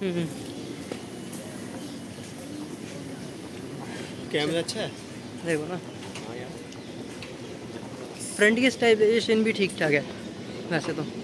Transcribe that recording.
Camera अच्छा है, देखो ना। फ्रंट की स्टेबलाइजेशन भी ठीक ठाक है वैसे तो।